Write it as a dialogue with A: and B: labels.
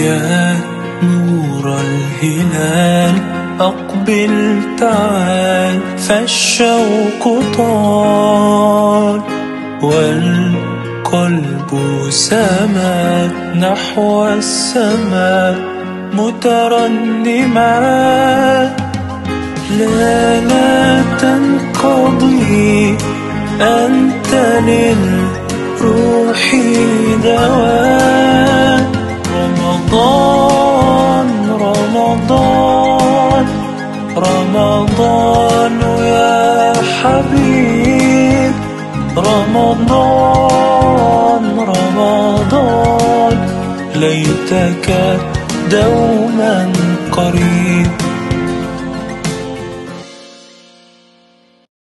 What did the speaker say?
A: يا نور الهلال أقبل تعال، فالشوق طال والقلب سما نحو السماء مترنما. لا تنقضي، أنت للروح دواء. رمضان رمضان رمضان يا حبيب، رمضان رمضان ليتك دوما قريب.